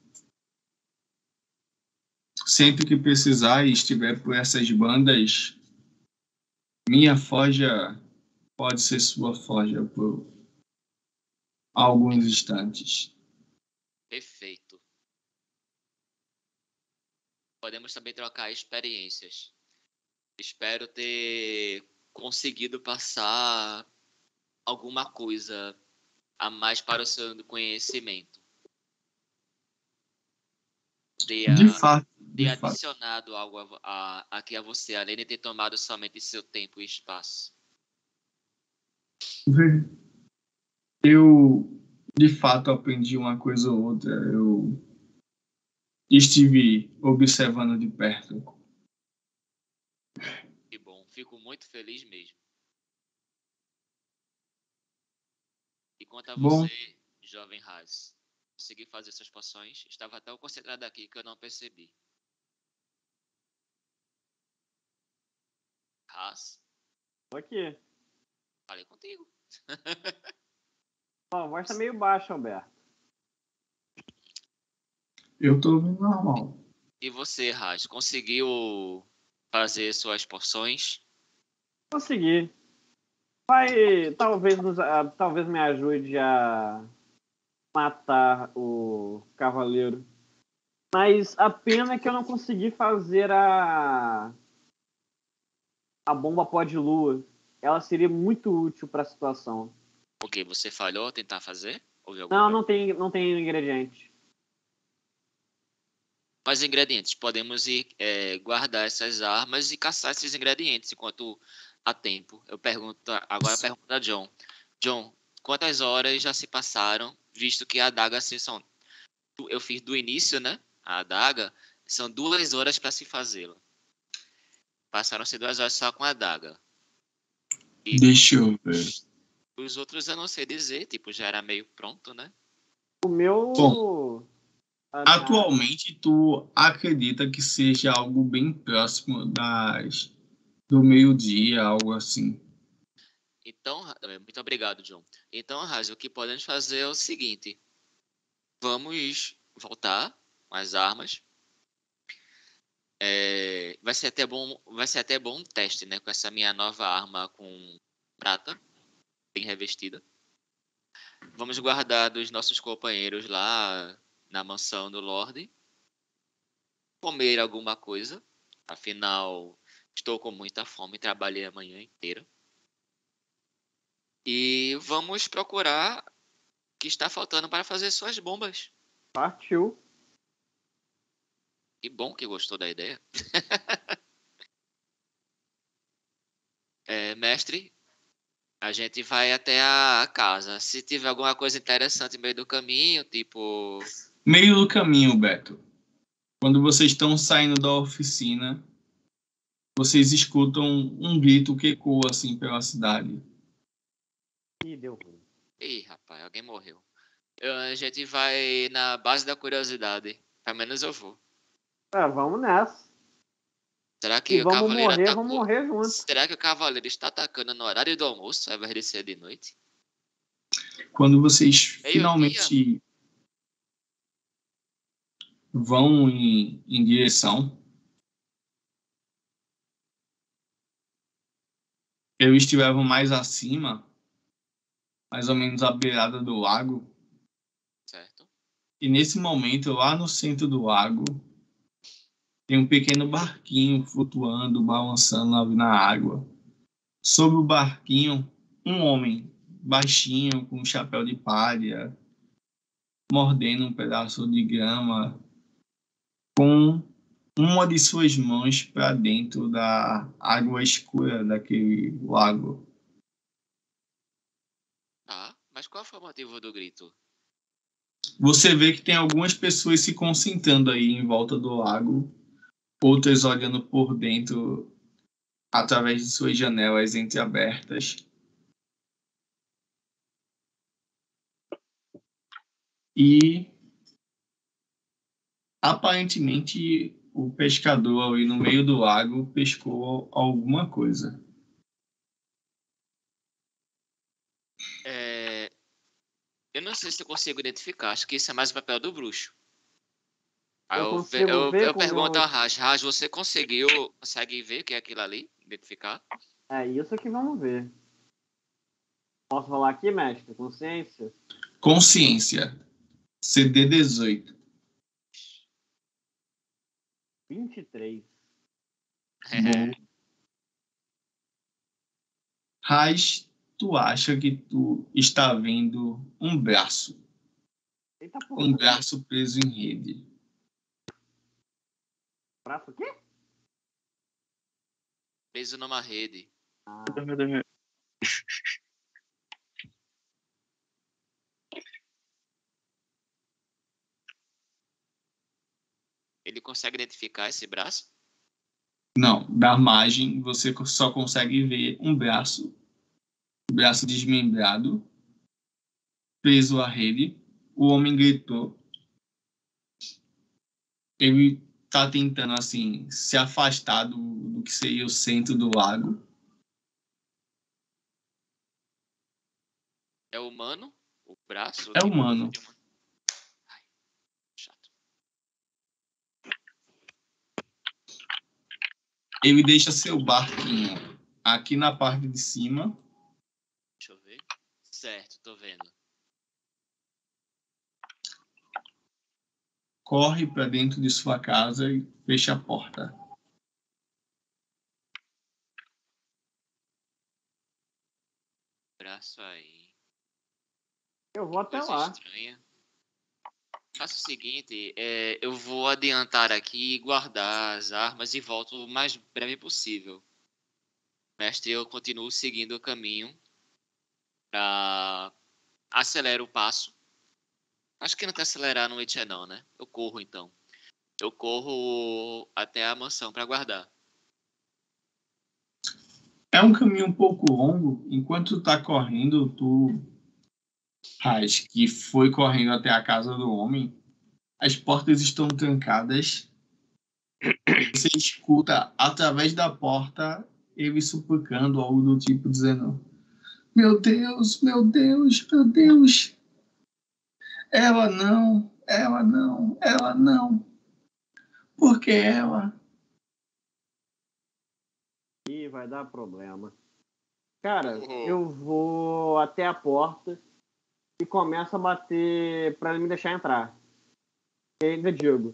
S1: Sempre que precisar e estiver por essas bandas, minha forja pode ser sua forja por alguns instantes.
S5: Perfeito. Podemos também trocar experiências. Espero ter conseguido passar alguma coisa a mais para o seu conhecimento.
S1: De fato.
S5: Ter adicionado algo aqui a você, além de ter tomado somente seu tempo e espaço.
S1: Eu, de fato, aprendi uma coisa ou outra. Eu estive observando de perto.
S5: Que bom, fico muito feliz mesmo. E quanto a você, jovem Haas, consegui fazer suas poções? Estava tão concentrado aqui que eu não percebi. Haas?
S2: Tô aqui.
S5: Falei contigo.
S2: A voz tá meio baixa, Alberto.
S1: Eu tô normal.
S5: E você, Haas, conseguiu fazer suas poções?
S2: Consegui. Talvez me ajude a matar o cavaleiro. Mas a pena é que eu não consegui fazer a bomba pó de lua. Ela seria muito útil para a situação.
S5: O que? Você falhou a tentar fazer?
S2: Não tem ingrediente.
S5: Mas ingredientes, podemos ir guardar essas armas e caçar esses ingredientes enquanto há tempo. Agora eu pergunto a John. John, quantas horas já se passaram, visto que a adaga eu fiz do início, né? A adaga, são 2 horas para se fazê-la. Passaram-se 2 horas só com a adaga. E
S1: deixa eu ver.
S5: Os outros eu não sei dizer, tipo, já era meio pronto, né?
S2: O meu...
S1: Bom, atualmente tu acredita que seja algo bem próximo do meio-dia, algo assim.
S5: Então, muito obrigado, John. Então, Razi, o que podemos fazer é o seguinte. Vamos voltar com as armas. Vai ser até bom um teste, né? Com essa minha nova arma com prata, bem revestida. Vamos guardar dos nossos companheiros lá na mansão do Lorde. Comer alguma coisa. Afinal, estou com muita fome, trabalhei a manhã inteira. E vamos procurar o que está faltando para fazer suas bombas.
S2: Partiu.
S5: Que bom que gostou da ideia. Mestre, a gente vai até a casa. Se tiver alguma coisa interessante no meio do caminho, tipo...
S1: Meio do caminho, Beto. Quando vocês estão saindo da oficina, vocês escutam um grito que ecoa assim pela cidade.
S2: Ih, deu ruim.
S5: Ih, rapaz, alguém morreu. A gente vai na base da curiosidade. Pelo menos eu vou.
S2: Vamos nessa.
S5: Será que
S2: vamos morrer juntos.
S5: Será que o cavaleiro está atacando no horário do almoço ao invés de ser de noite?
S1: Quando vocês finalmente vão em direção eles estiveram mais acima, mais ou menos à beirada do lago.
S5: Certo.
S1: E nesse momento, lá no centro do lago, tem um pequeno barquinho flutuando, balançando ali na água. Sobre o barquinho, um homem baixinho, com um chapéu de palha, mordendo um pedaço de grama, com uma de suas mãos para dentro da água escura daquele lago.
S5: Tá, mas qual foi o motivo do grito?
S1: Você vê que tem algumas pessoas se concentrando aí em volta do lago, outras olhando por dentro através de suas janelas entreabertas. E aparentemente o pescador ali no meio do lago pescou alguma coisa.
S5: Eu não sei se eu consigo identificar. Acho que isso é mais o papel do bruxo. Aí
S2: Eu consigo ver
S5: eu
S2: com
S5: pergunto
S2: meu...
S5: a Raj. Raj, você consegue ver o que é aquilo ali? Identificar?
S2: É isso que vamos ver. Posso rolar aqui, mestre? Consciência?
S1: Consciência. CD 18.
S2: 23.
S1: Bom. Raiz, tu acha que tu está vendo um braço.
S2: Eita porra.
S1: Um braço preso em rede.
S2: Braço o quê?
S5: Preso numa rede.
S2: Ah,
S5: Ele consegue identificar esse braço?
S1: Não, da margem você só consegue ver um braço desmembrado, preso à rede. O homem gritou. Ele tá tentando, assim, se afastar do que seria o centro do lago.
S5: É humano? O braço?
S1: É humano.
S5: Ai, chato.
S1: Ele deixa seu barquinho aqui na parte de cima.
S5: Deixa eu ver. Certo, tô vendo.
S1: Corre para dentro de sua casa e fecha a porta.
S5: Braço aí.
S2: eu vou até
S5: Coisa
S2: lá.
S5: estranha. Faça o seguinte, eu vou adiantar aqui e guardar as armas e volto o mais breve possível. Mestre, eu continuo seguindo o caminho. Acelero o passo. Acho que não tem acelerar no Witcher não, né? Eu corro então. Eu corro até a mansão para guardar.
S1: É um caminho um pouco longo. Enquanto tu tá correndo, tu Raiz, que foi correndo até a casa do homem, as portas estão trancadas. Você escuta através da porta ele suplicando algo do tipo, dizendo: Meu Deus, meu Deus, meu Deus. Ela não, ela não, ela não. Por que ela?
S2: Ih, vai dar problema. Cara, eu vou até a porta e começo a bater pra ele me deixar entrar. E ainda digo: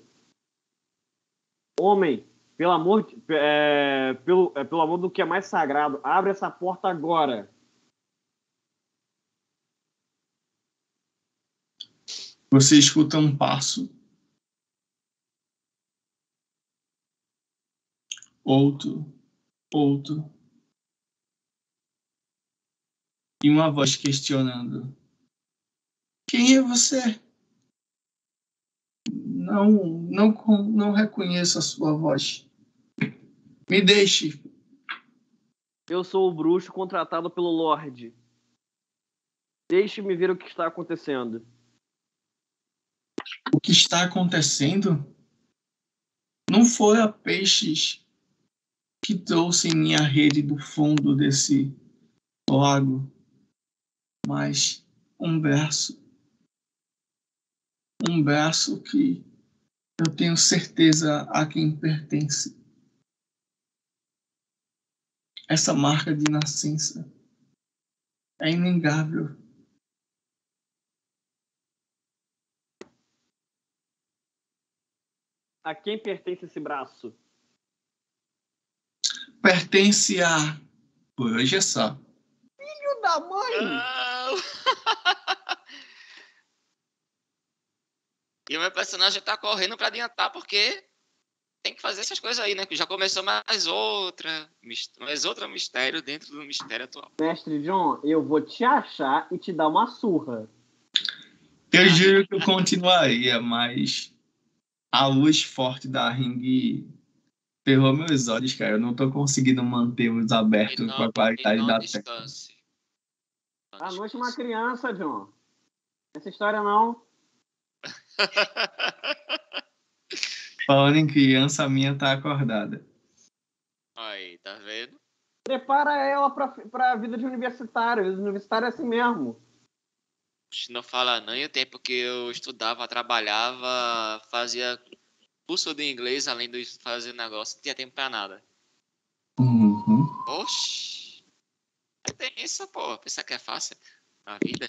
S2: Homem, pelo amor, pelo amor do que é mais sagrado, abre essa porta agora.
S1: Você escuta um passo. Outro. E uma voz questionando: Quem é você? Não reconheço a sua voz. Me deixe.
S2: Eu sou o bruxo contratado pelo Lorde. Deixe-me ver o que está acontecendo.
S1: O que está acontecendo? Não foi a peixes que trouxe em minha rede do fundo desse lago, mas um braço. Um braço que eu tenho certeza a quem pertence. Essa marca de nascença é inegável.
S2: A quem pertence esse braço?
S1: Pertence a... Veja só.
S2: Filho da mãe!
S5: Não! E o meu personagem tá correndo pra adiantar, porque tem que fazer essas coisas aí, né? Que já começou mais outra mistério dentro do mistério atual.
S2: Mestre John, eu vou te achar e te dar uma surra.
S1: Eu juro que eu continuaria, mas a luz forte da ringue ferrou meus olhos, cara. Eu não tô conseguindo mantê-los abertos com a qualidade da tela.
S5: Descanse.
S2: A noite é uma criança, John. Essa história não.
S1: Falando em criança, a minha tá acordada.
S5: Aí, tá vendo?
S2: Prepara ela pra vida de universitário. Vida de universitário é assim mesmo.
S5: Não fala não, e o tempo que eu estudava, trabalhava, fazia curso de inglês, além de fazer negócio, não tinha tempo pra nada.
S1: Uhum.
S5: Oxi! Tem isso, pô. Pensar que é fácil a vida.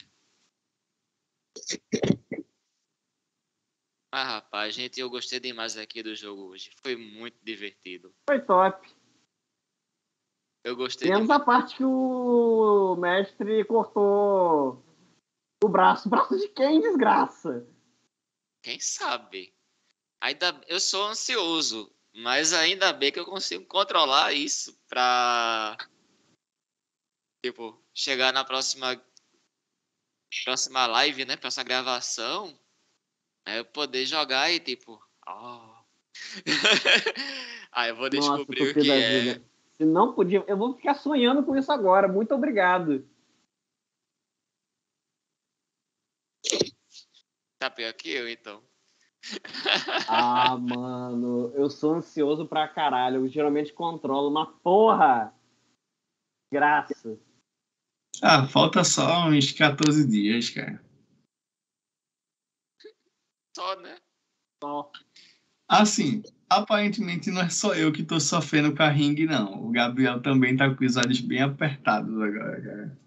S5: Mas, rapaz, gente, eu gostei demais aqui do jogo hoje. Foi muito divertido.
S2: Foi top.
S5: Eu gostei
S2: Menos
S5: demais.
S2: a parte que o mestre cortou o braço. Braço de quem, desgraça?
S5: Quem sabe? Eu sou ansioso, mas ainda bem que eu consigo controlar isso pra, tipo, chegar na próxima live, né? Próxima gravação, eu poder jogar e, tipo, eu vou descobrir
S2: Nossa,
S5: o que
S2: da
S5: é.
S2: vida. Se não podia, eu vou ficar sonhando com isso agora. Muito obrigado.
S5: Tá pior que eu, então.
S2: Ah, mano, eu sou ansioso pra caralho. Eu geralmente controlo uma porra. Graça.
S1: Ah, falta só uns 14 dias, cara.
S5: Só, né?
S2: Só.
S1: Assim, aparentemente não é só eu que tô sofrendo com a ringue, não. O Gabriel também tá com os olhos bem apertados agora, cara.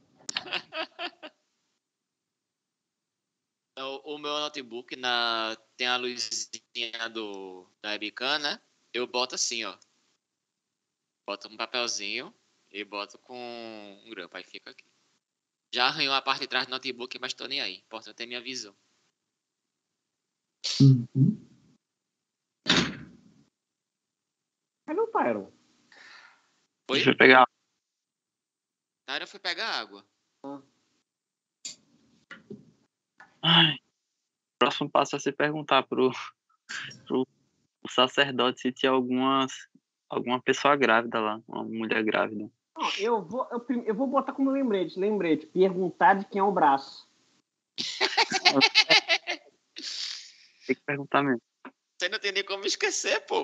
S5: O meu notebook tem a luzinha da webcam, né? Eu boto assim, ó. Boto um papelzinho e boto com um grampo, aí fica aqui. Já arranhou a parte de trás do notebook, mas tô nem aí. Importante é minha visão.
S1: Uhum.
S2: Cadê o Tyron?
S5: Oi?
S3: Deixa eu pegar.
S5: Tyron foi pegar água.
S3: Ai, o próximo passo é se perguntar pro sacerdote se tinha alguma pessoa grávida lá, uma mulher grávida.
S2: Não, eu vou botar como lembrete. Lembrete. Perguntar de quem é o braço.
S3: Tem que perguntar mesmo.
S5: Você não tem nem como esquecer, pô.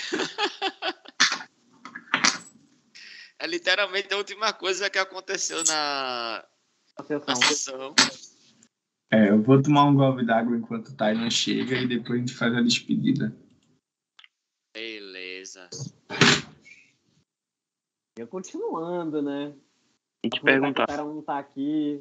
S5: É literalmente a última coisa que aconteceu na sessão.
S1: Eu vou tomar um gole d'água enquanto o Tyron chega e depois a gente faz a despedida.
S5: Beleza.
S2: E continuando, né?
S3: Tem que
S2: O
S3: perguntar.
S2: Tyron não tá aqui.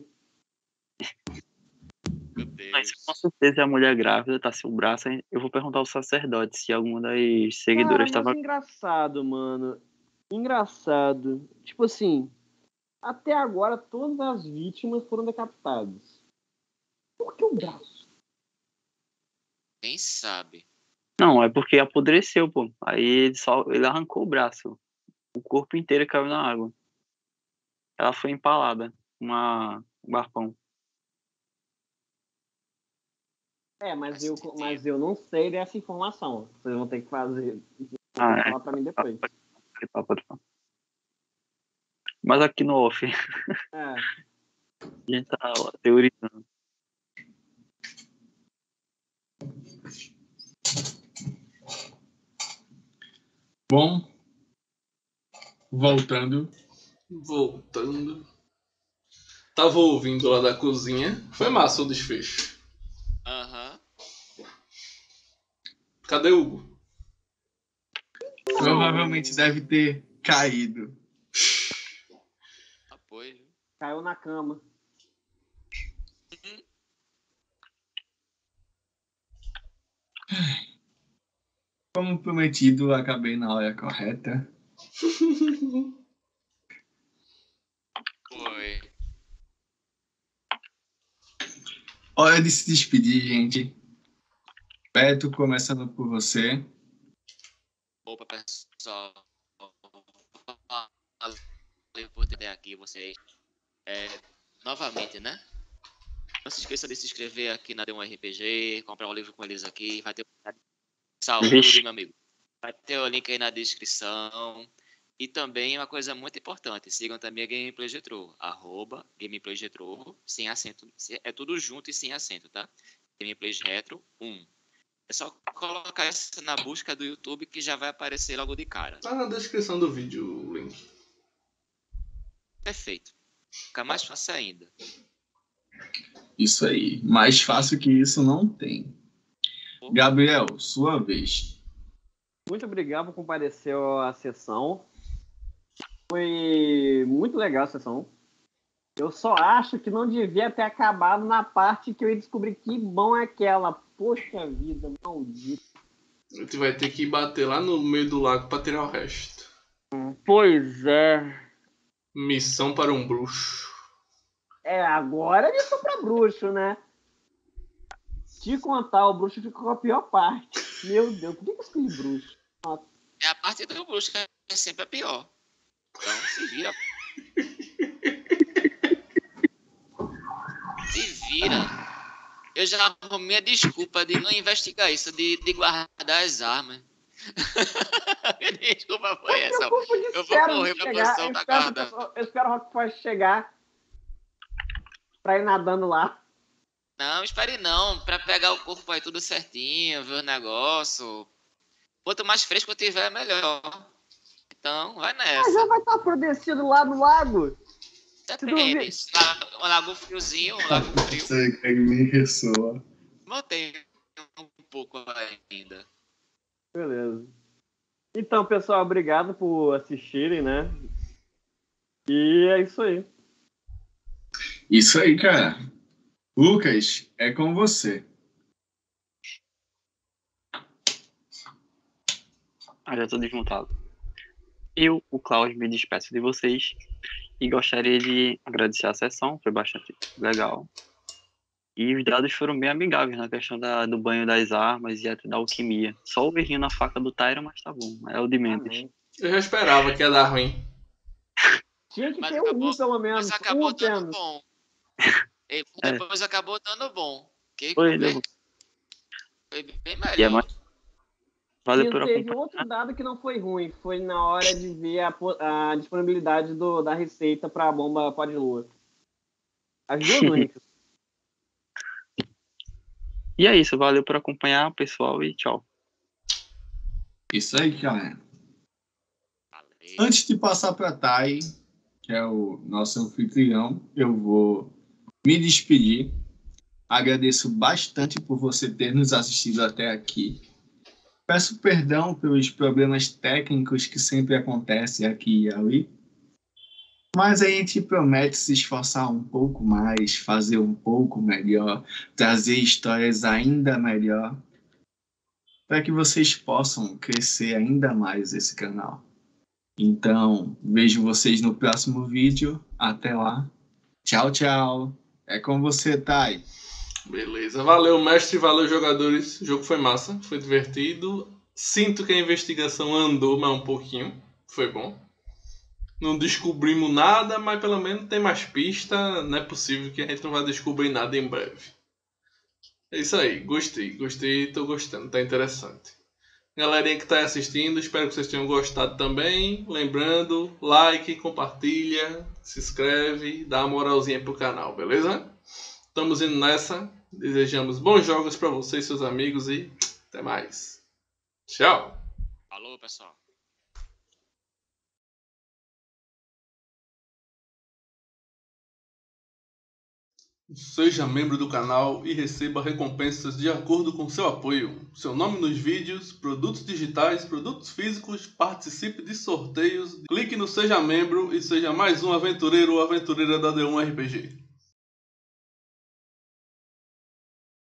S5: Meu
S3: Mas
S5: Deus.
S3: com certeza é a mulher grávida, tá sem o braço. Eu vou perguntar ao sacerdote se alguma das seguidoras
S2: Cara,
S3: estava.
S2: mas engraçado, mano. Engraçado. Tipo assim, até agora todas as vítimas foram decapitadas. Por que o braço?
S5: Quem sabe?
S3: Não, é porque apodreceu, pô. Aí ele arrancou o braço. O corpo inteiro caiu na água. Ela foi empalada. Um barpão.
S2: Mas eu não sei dessa informação. Vocês vão ter que fazer. Falar pra mim depois.
S3: Pode falar. Mas aqui no off, a gente tá teorizando.
S1: Bom, voltando.
S6: Tava ouvindo lá da cozinha. Foi massa o desfecho.
S5: Aham.
S6: Cadê o Hugo?
S1: Provavelmente deve ter caído.
S2: Caiu na cama.
S1: Como prometido, acabei na hora correta.
S5: Foi.
S1: Hora de se despedir, gente. Beto, começando por você.
S5: Opa, pessoal. Valeu por ter aqui vocês. Novamente, né? Não se esqueça de se inscrever aqui na D1 RPG, comprar um livro com eles aqui. Vai ter saúde,
S3: Vixe.
S5: meu amigo. Vai ter o link aí na descrição. E também uma coisa muito importante, sigam também a Gameplays Retro, @Gameplays Retro, sem acento, é tudo junto e sem acento, tá? Gameplays Retro 1. É só colocar isso na busca do YouTube que já vai aparecer logo de cara.
S6: Tá na descrição do vídeo o link.
S5: Perfeito. Fica mais fácil ainda.
S1: Isso aí. Mais fácil que isso não tem. Gabriel, sua vez.
S2: Muito obrigado por comparecer à sessão. Foi muito legal a sessão. Eu só acho que não devia ter acabado na parte que eu ia descobrir que bom é aquela. Poxa vida, maldito.
S6: A gente vai ter que bater lá no meio do lago pra tirar o resto.
S2: Pois é.
S6: Missão para um bruxo.
S2: Agora ele foi pra bruxo, né? Te contar, o bruxo ficou com a pior parte. Meu Deus, por que eu escolhi bruxo?
S5: É a parte do bruxo que é sempre a pior. Então se vira. Se vira. Eu já arrumei a desculpa de não investigar isso, de guardar as armas. Minha desculpa foi essa. Eu vou correr pra posição da guarda.
S2: Eu espero o Rock Force chegar pra ir nadando lá.
S5: Não, espere não. Pra pegar o corpo aí tudo certinho, ver o negócio. Quanto mais fresco eu tiver, melhor. Então, vai
S2: Mas
S5: nessa.
S2: já vai estar apodrecido lá no lago.
S5: Depende. Um lago friozinho, um lago frio.
S1: Você que me ressoa.
S5: Mantém um pouco ainda.
S2: Beleza. Então, pessoal, obrigado por assistirem, né? E é isso aí.
S1: Isso aí, cara. Lucas, é com você.
S3: Já tô desmontado. Eu, o Cláudio, me despeço de vocês e gostaria de agradecer a sessão, foi bastante legal. E os dados foram bem amigáveis na questão do banho das armas e até da alquimia. Só o errinho na faca do Tyron, mas tá bom. É o de Mendes.
S2: Amém.
S6: Eu já esperava que ia dar ruim.
S2: Tinha que
S5: Mas
S2: ter
S5: acabou-
S2: pelo menos.
S5: Mas acabou dando
S2: apenas.
S5: bom. E depois acabou dando bom. Que
S3: Foi,
S5: foi,
S3: deu.
S5: foi bem
S3: E é
S5: melhor.
S3: mais... Valeu
S2: E
S3: por
S2: teve
S3: acompanhar.
S2: outro dado que não foi ruim. Foi na hora de ver a disponibilidade da receita para a bomba pó de lua. As duas únicas.
S3: E é isso, valeu por acompanhar, pessoal, e tchau.
S1: Isso aí, cara.
S5: Valeu.
S1: Antes de passar para Thay, que é o nosso anfitrião, eu vou me despedir. Agradeço bastante por você ter nos assistido até aqui. Peço perdão pelos problemas técnicos que sempre acontecem aqui e ali. Mas a gente promete se esforçar um pouco mais, fazer um pouco melhor, trazer histórias ainda melhor, para que vocês possam crescer ainda mais esse canal. Então, vejo vocês no próximo vídeo. Até lá. Tchau, tchau. É com você, Thay.
S6: Beleza. Valeu, mestre. Valeu, jogadores. O jogo foi massa. Foi divertido. Sinto que a investigação andou mais um pouquinho. Foi bom. Não descobrimos nada, mas pelo menos tem mais pista. Não é possível que a gente não vá descobrir nada em breve. É isso aí. Gostei. Tô gostando. Tá interessante. Galerinha que tá assistindo, espero que vocês tenham gostado também. Lembrando, like, compartilha, se inscreve, dá uma moralzinha pro canal, beleza? Estamos indo nessa. Desejamos bons jogos para vocês, seus amigos, e até mais. Tchau!
S5: Falou, pessoal.
S6: Seja membro do canal e receba recompensas de acordo com seu apoio. Seu nome nos vídeos, produtos digitais, produtos físicos, participe de sorteios. Clique no Seja Membro e seja mais um aventureiro ou aventureira da D1 RPG.